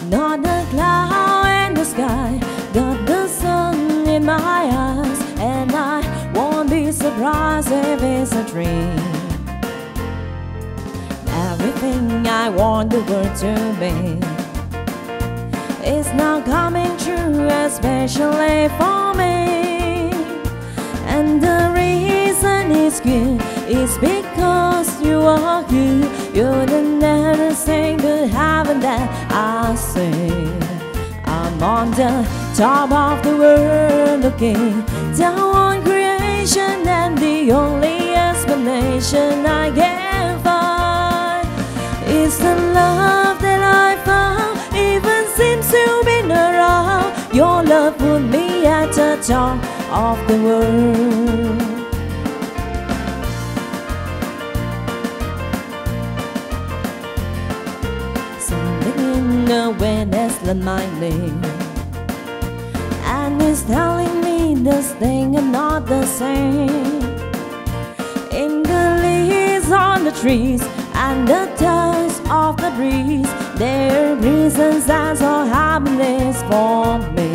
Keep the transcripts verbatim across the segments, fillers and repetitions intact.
Not a cloud in the sky, got the sun in my eyes, and I won't be surprised if it's a dream. Everything I want the world to be is now coming true, especially for me. And the reason it's good is because you are you. You're the nearest thing to heaven that I see. I'm on the top of the world looking down on creation, and the only explanation I can find is the love that I found even seems to be around. Your love put me at the top of the world. Something in the wind has learned my name, and it's telling me this thing are not the same. In the leaves on the trees and the touch of the breeze, there are reasons that's all happiness for me.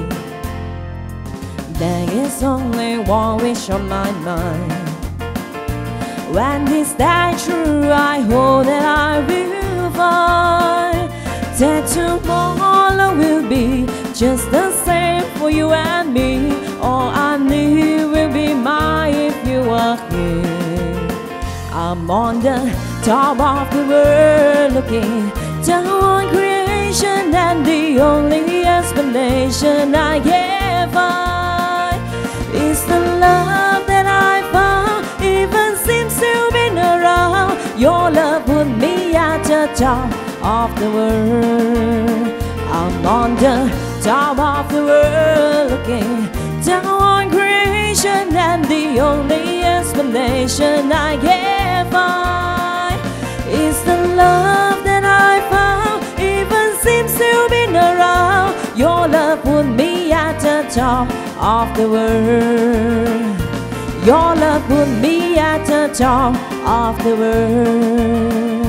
There is only one wish on my mind. When this day true, I hope that I will find that tomorrow will be just the same for you and me. All I need will be mine if you are here. I'm on the top of the world looking down on creation, and the only explanation I can find is the love that I found even seems to be around. Your love put me at the top of the world. I'm on the top of the world looking down on creation, and the only explanation I can find is the love that I found even seems to be around. Your love put me at the top of the world. Your love put me at the top of the world.